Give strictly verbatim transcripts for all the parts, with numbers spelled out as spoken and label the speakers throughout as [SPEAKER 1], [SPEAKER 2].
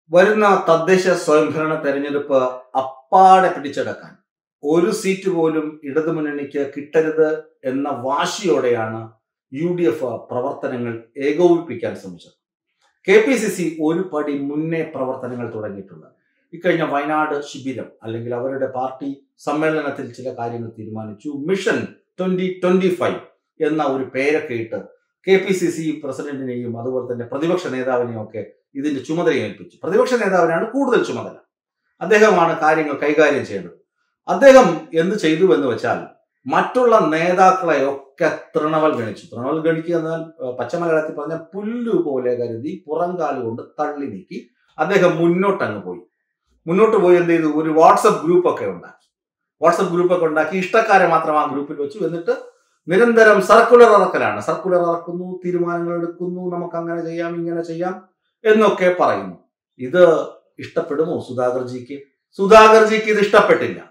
[SPEAKER 1] വരുന്ന തദ്ദേശ സ്വയംഭരണ തെരഞ്ഞെടുപ്പ് അപ്പാടെ പിടിച്ചടക്കാൻ ഒരു സീറ്റ് പോലും ഇടതുമുന്നണിക്ക് കിട്ടരുത് എന്ന വാശിയോടെയാണ് യു ഡി എഫ് പ്രവർത്തനങ്ങൾ ഏകോപിപ്പിക്കാൻ ശ്രമിച്ചത്. കെ പി സി സി ഒരു പടി മുന്നേ പ്രവർത്തനങ്ങൾ തുടങ്ങിയിട്ടുണ്ട്. ഇക്കഴിഞ്ഞ വയനാട് ശിബിരം അല്ലെങ്കിൽ അവരുടെ പാർട്ടി സമ്മേളനത്തിൽ ചില കാര്യങ്ങൾ തീരുമാനിച്ചു. മിഷൻ ട്വന്റി ട്വന്റി ഫൈവ് എന്ന ഒരു പേരൊക്കെ ഇട്ട് കെ പി സി സി പ്രസിഡന്റിനെയും അതുപോലെ തന്നെ പ്രതിപക്ഷ നേതാവിനെയും ഒക്കെ ഇതിന്റെ ചുമതല ഏൽപ്പിച്ചു. പ്രതിപക്ഷ നേതാവിനാണ് കൂടുതൽ ചുമതല. അദ്ദേഹമാണ് കാര്യങ്ങൾ കൈകാര്യം ചെയ്യേണ്ടത്. അദ്ദേഹം എന്ത് ചെയ്തു എന്ന് വെച്ചാൽ മറ്റുള്ള നേതാക്കളെ ഒക്കെ തൃണവൽഗണിച്ചു. തൃണവൽഗണിക്കുക എന്നാൽ പച്ചമലയാളത്തിൽ പറഞ്ഞ പുല്ലു പോലെ കരുതി പുറംകാല് കൊണ്ട് തള്ളി നീക്കി അദ്ദേഹം മുന്നോട്ടങ്ങ് പോയി. മുന്നോട്ട് പോയി എന്ത് ചെയ്തു? ഒരു വാട്സപ്പ് ഗ്രൂപ്പ് ഒക്കെ ഉണ്ടാക്കി. വാട്സപ്പ് ഗ്രൂപ്പ് ഒക്കെ ഉണ്ടാക്കി ഇഷ്ടക്കാരെ മാത്രം ആ ഗ്രൂപ്പിൽ വെച്ചു. എന്നിട്ട് നിരന്തരം സർക്കുലർ ഇറക്കലാണ്. സർക്കുലർ ഇറക്കുന്നു, തീരുമാനങ്ങൾ എടുക്കുന്നു, നമുക്ക് അങ്ങനെ ചെയ്യാം, ഇങ്ങനെ ചെയ്യാം എന്നൊക്കെ പറയുന്നു. ഇത് ഇഷ്ടപ്പെടുമോ സുധാകർജിക്ക്? സുധാകർജിക്ക് ഇത് ഇഷ്ടപ്പെട്ടില്ല.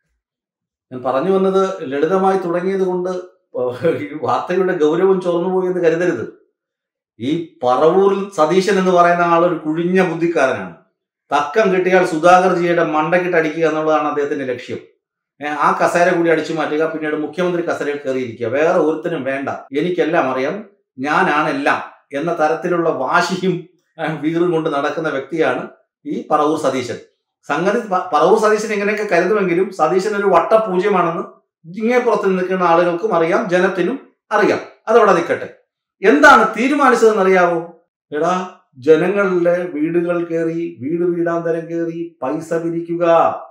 [SPEAKER 1] ഞാൻ പറഞ്ഞു വന്നത് ലളിതമായി തുടങ്ങിയത് കൊണ്ട് ഈ വാർത്തയുടെ ഗൗരവം ചോർന്നുപോയി എന്ന് കരുതരുത്. ഈ പറവൂരിൽ സതീശൻ എന്ന് പറയുന്ന ആൾ ഒരു കുഴിഞ്ഞ ബുദ്ധിക്കാരനാണ്. തക്കം കിട്ടിയാൽ സുധാകർജിയുടെ മണ്ടക്കിട്ട് അടിക്കുക എന്നുള്ളതാണ് അദ്ദേഹത്തിന്റെ ലക്ഷ്യം. ആ കസേര കൂടി അടിച്ചു മാറ്റുക, പിന്നീട് മുഖ്യമന്ത്രി കസേരയിൽ കയറിയിരിക്കുക. വേറെ ഒരുത്തനും വേണ്ട, എനിക്കെല്ലാം അറിയാം, ഞാനാണ് എല്ലാം എന്ന തരത്തിലുള്ള വാശിയും വീറും കൊണ്ട് നടക്കുന്ന വ്യക്തിയാണ് ഈ പറവൂർ സതീശൻ. സംഗതി പറവൂർ സതീശൻ ഇങ്ങനെയൊക്കെ കരുതുമെങ്കിലും സതീശൻ ഒരു വട്ടപൂജ്യമാണെന്ന് ഇങ്ങേ പുറത്ത് നിൽക്കുന്ന ആളുകൾക്കും അറിയാം, ജനത്തിനും അറിയാം. അതവിടെ നിൽക്കട്ടെ. എന്താണ് തീരുമാനിച്ചതെന്ന് അറിയാവോ? എടാ, ജനങ്ങളുടെ വീടുകൾ കയറി, വീട് വീടാന്തരം കയറി പൈസ പിരിക്കുക,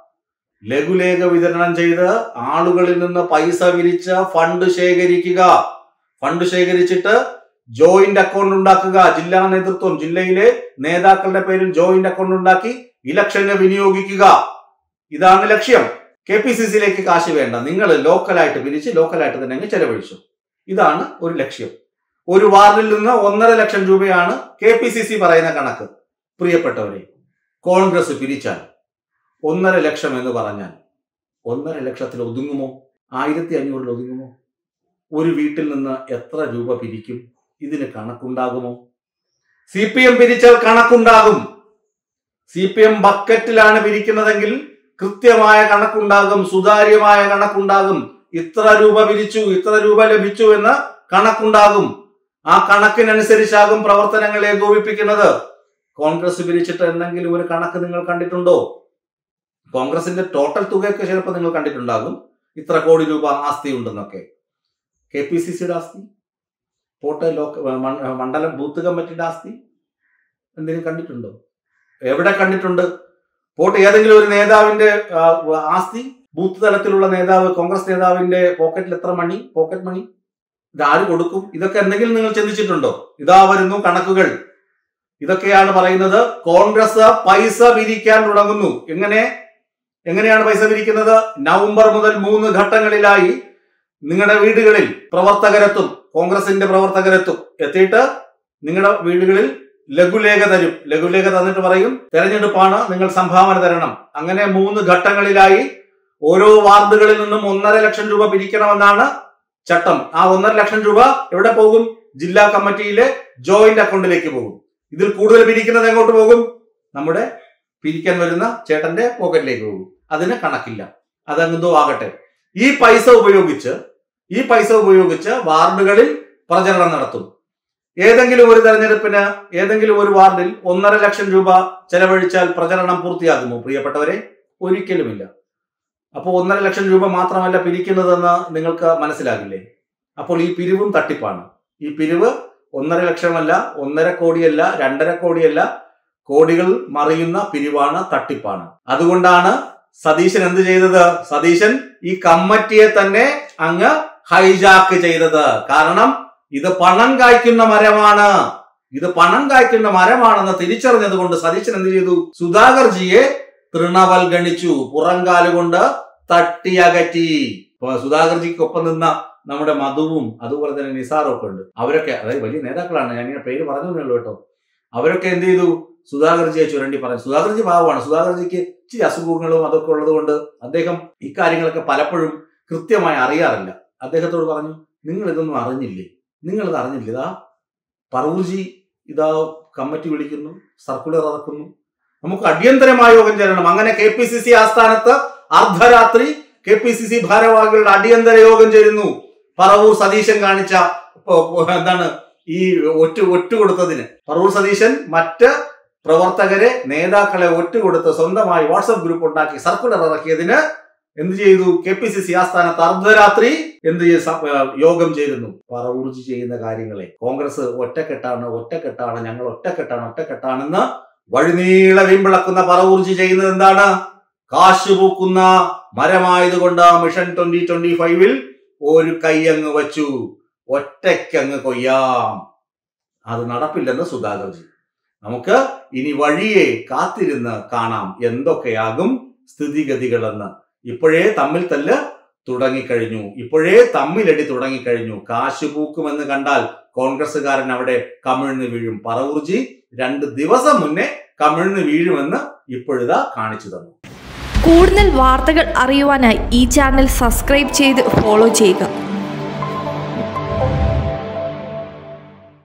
[SPEAKER 1] ലഘുലേഖ വിതരണം ചെയ്ത് ആളുകളിൽ നിന്ന് പൈസ പിരിച്ച ഫണ്ട് ശേഖരിക്കുക. ഫണ്ട് ശേഖരിച്ചിട്ട് ജോയിന്റ് അക്കൗണ്ട് ഉണ്ടാക്കുക. ജില്ലാ നേതൃത്വം ജില്ലയിലെ നേതാക്കളുടെ പേരിൽ ജോയിന്റ് അക്കൗണ്ട് ഉണ്ടാക്കി ഇലക്ഷന് വിനിയോഗിക്കുക. ഇതാണ് ലക്ഷ്യം. കെ പി സി സിയിലേക്ക് കാശ് വേണ്ട, നിങ്ങൾ ലോക്കലായിട്ട് പിരിച്ച് ലോക്കലായിട്ട് തന്നെ അങ്ങ് ചെലവഴിച്ചു. ഇതാണ് ഒരു ലക്ഷ്യം. ഒരു വാർഡിൽ നിന്ന് ഒന്നര ലക്ഷം രൂപയാണ് കെ പി സി സി പറയുന്ന കണക്ക്. പ്രിയപ്പെട്ടവരെ, കോൺഗ്രസ് പിരിച്ചാൽ ഒന്നര ലക്ഷം എന്ന് പറഞ്ഞാൽ ഒന്നര ലക്ഷത്തിൽ ഒതുങ്ങുമോ? ആയിരത്തി അഞ്ഞൂറിൽ ഒതുങ്ങുമോ? ഒരു വീട്ടിൽ നിന്ന് എത്ര രൂപ പിരിക്കും? ഇതിന് കണക്കുണ്ടാകുമോ? സി പി എം പിരിച്ചാൽ കണക്കുണ്ടാകും. സി പി എം ബക്കറ്റിലാണ് പിരിക്കുന്നതെങ്കിൽ കൃത്യമായ കണക്കുണ്ടാകും, സുതാര്യമായ കണക്കുണ്ടാകും. ഇത്ര രൂപ പിരിച്ചു, ഇത്ര രൂപ ലഭിച്ചു എന്ന് കണക്കുണ്ടാകും. ആ കണക്കിനനുസരിച്ചാകും പ്രവർത്തനങ്ങൾ ഏകോപിപ്പിക്കുന്നത്. കോൺഗ്രസ് പിരിച്ചിട്ട് എന്തെങ്കിലും ഒരു കണക്ക് നിങ്ങൾ കണ്ടിട്ടുണ്ടോ? കോൺഗ്രസിന്റെ ടോട്ടൽ തുകയൊക്കെ ചിലപ്പോൾ നിങ്ങൾ കണ്ടിട്ടുണ്ടാകും, ഇത്ര കോടി രൂപ ആസ്തി ഉണ്ടെന്നൊക്കെ. കെ പി സി സിയുടെ ആസ്തി, പോട്ടെ, ലോക മണ്ഡലം ബൂത്ത് കമ്മിറ്റിയുടെ ആസ്തി എന്തെങ്കിലും കണ്ടിട്ടുണ്ടോ? എവിടെ കണ്ടിട്ടുണ്ട്? പോട്ടെ, ഏതെങ്കിലും ഒരു നേതാവിന്റെ ആസ്തി, ബൂത്ത് തലത്തിലുള്ള നേതാവ്, കോൺഗ്രസ് നേതാവിന്റെ പോക്കറ്റിൽ എത്ര മണി, പോക്കറ്റ് മണി, ഇതാര് കൊടുക്കും? ഇതൊക്കെ എന്തെങ്കിലും നിങ്ങൾ ചിന്തിച്ചിട്ടുണ്ടോ? ഇതാ വരുന്നു കണക്കുകൾ. ഇതൊക്കെയാണ് പറയുന്നത്. കോൺഗ്രസ് പൈസ പിരിക്കാൻ തുടങ്ങുന്നു. എങ്ങനെ എങ്ങനെയാണ് പൈസ പിരിക്കുന്നത്? നവംബർ മുതൽ മൂന്ന് ഘട്ടങ്ങളിലായി നിങ്ങളുടെ വീടുകളിൽ പ്രവർത്തകരെത്തും, കോൺഗ്രസിന്റെ പ്രവർത്തകരെത്തും. എത്തിയിട്ട് നിങ്ങളുടെ വീടുകളിൽ ലഘുലേഖ തരും. ലഘുലേഖ തന്നിട്ട് പറയും, തെരഞ്ഞെടുപ്പാണ്, നിങ്ങൾ സംഭാവന തരണം. അങ്ങനെ മൂന്ന് ഘട്ടങ്ങളിലായി ഓരോ വാർഡുകളിൽ നിന്നും ഒന്നര ലക്ഷം രൂപ പിരിക്കണമെന്നാണ് ചട്ടം. ആ ഒന്നര ലക്ഷം രൂപ എവിടെ പോകും? ജില്ലാ കമ്മിറ്റിയിലെ ജോയിന്റ് അക്കൗണ്ടിലേക്ക് പോകും. ഇതിൽ കൂടുതൽ പിരിക്കുന്നത് എങ്ങോട്ട് പോകും? നമ്മുടെ പിരിക്കാൻ വരുന്ന ചേട്ടന്റെ പോക്കറ്റിലേക്ക് പോകും. അതിന് കണക്കില്ല. അതെന്തോ ആകട്ടെ. ഈ പൈസ ഉപയോഗിച്ച് ഈ പൈസ ഉപയോഗിച്ച് വാർഡുകളിൽ പ്രചരണം നടത്തും. ഏതെങ്കിലും ഒരു തെരഞ്ഞെടുപ്പിന് ഏതെങ്കിലും ഒരു വാർഡിൽ ഒന്നര ലക്ഷം രൂപ ചെലവഴിച്ചാൽ പ്രചരണം പൂർത്തിയാകുമോ? പ്രിയപ്പെട്ടവരെ, ഒരിക്കലുമില്ല. അപ്പോൾ ഒന്നര ലക്ഷം രൂപ മാത്രമല്ല പിരിക്കുന്നതെന്ന് നിങ്ങൾക്ക് മനസ്സിലാകില്ലേ? അപ്പോൾ ഈ പിരിവും തട്ടിപ്പാണ്. ഈ പിരിവ് ഒന്നര ലക്ഷമല്ല, ഒന്നര കോടിയല്ല, രണ്ടര കോടിയല്ല, കോടികൾ മറിയുന്ന പിരിവാണ്, തട്ടിപ്പാണ്. അതുകൊണ്ടാണ് സതീശൻ എന്ത് ചെയ്തത്? സതീശൻ ഈ കമ്മിറ്റിയെ തന്നെ അങ്ങ് ഹൈജാക്ക് ചെയ്തത്. കാരണം ഇത് പണം കായ്ക്കുന്ന മരമാണ്. ഇത് പണം കായ്ക്കുന്ന മരമാണെന്ന് തിരിച്ചറിഞ്ഞത് കൊണ്ട് സതീശൻ എന്ത് ചെയ്തു? സുധാകർജിയെ തൃണവൽഗണിച്ചു, പുറംകാലുകൊണ്ട് തട്ടി അകറ്റി. ഇപ്പൊ സുധാകർജിക്കൊപ്പം നിന്ന നമ്മുടെ മധുവും അതുപോലെ തന്നെ നിസാറും ഒക്കെ ഉണ്ട്. അവരൊക്കെ, അതായത് വലിയ നേതാക്കളാണ്, ഞാൻ ഇങ്ങനെ പേര് പറഞ്ഞു ഉള്ളൂ കേട്ടോ. അവരൊക്കെ എന്ത് ചെയ്തു? സുധാകർജിയെ ചുരണ്ടി പറഞ്ഞു. സുധാകർജി പാവമാണ്. സുധാകർജിക്ക് ഇച്ചിരി അസുഖങ്ങളും അതൊക്കെ ഉള്ളത് കൊണ്ട് അദ്ദേഹം ഇക്കാര്യങ്ങളൊക്കെ പലപ്പോഴും കൃത്യമായി അറിയാറില്ല. അദ്ദേഹത്തോട് പറഞ്ഞു, നിങ്ങൾ ഇതൊന്നും അറിഞ്ഞില്ലേ? നിങ്ങളിത് അറിഞ്ഞില്ല. ഇതാ പറവൂർജി ഇതാ കമ്മിറ്റി വിളിക്കുന്നു, സർക്കുലർ ഇറക്കുന്നു, നമുക്ക് അടിയന്തരമായ യോഗം ചേരണം. അങ്ങനെ കെ പി സി സി ആസ്ഥാനത്ത് അർദ്ധരാത്രി കെ പി സി സി ഭാരവാഹികളുടെ അടിയന്തര യോഗം ചേരുന്നു. പറവൂർ സതീശൻ കാണിച്ച എന്താണ് ഈ ഒറ്റ ഒറ്റുകൊടുത്തതിന് പറവൂർ സതീശൻ മറ്റ് പ്രവർത്തകരെ നേതാക്കളെ ഒറ്റുകൊടുത്ത് സ്വന്തമായി വാട്സപ്പ് ഗ്രൂപ്പ് ഉണ്ടാക്കി സർക്കുലർ ഇറക്കിയതിന് എന്ത് ചെയ്തു? കെ പി സി സി ആസ്ഥാനത്ത് അർദ്ധരാത്രി എന്ത് യോഗം ചേരുന്നു. പറവൂർജി ചെയ്യുന്ന കാര്യങ്ങളെ കോൺഗ്രസ് ഒറ്റക്കെട്ടാണ് ഒറ്റക്കെട്ടാണ് ഞങ്ങൾ ഒറ്റക്കെട്ടാണ് ഒറ്റക്കെട്ടാണെന്ന് വഴിനീള വീമ്പിളക്കുന്ന പറവൂർജി ചെയ്യുന്നത് എന്താണ്? കാശുപൂക്കുന്ന മരമായതുകൊണ്ട് മിഷൻ ട്വന്റി ട്വന്റി ഫൈവിൽ ഒരു കൈയങ്ങ് വച്ചു, ഒറ്റയ്ക്കങ്ങ് കൊയ്യാം. അത് നടപ്പില്ലെന്ന് സുധാകർജി. നമുക്ക് ഇനി വഴിയെ കാത്തിരുന്ന് കാണാം എന്തൊക്കെയാകും സ്ഥിതിഗതികളെന്ന്. ഇപ്പോഴേ തമ്മിൽ തല്ല് തുടങ്ങിക്കഴിഞ്ഞു, ഇപ്പോഴേ തമ്മിലടി തുടങ്ങിക്കഴിഞ്ഞു. കാശുപൂക്കുമെന്ന് കണ്ടാൽ കോൺഗ്രസ്സുകാരൻ അവിടെ കമിഴ്ന്ന് വീഴും. പറവൂർജി രണ്ട് ദിവസം മുന്നേ കമിഴ്ന്ന് വീഴുമെന്ന് ഇപ്പോഴിതാ കാണിച്ചു തന്നു.
[SPEAKER 2] കൂടുതൽ വാർത്തകൾ അറിയുവാനായി ഈ ചാനൽ സബ്സ്ക്രൈബ് ചെയ്ത് ഫോളോ ചെയ്യുക.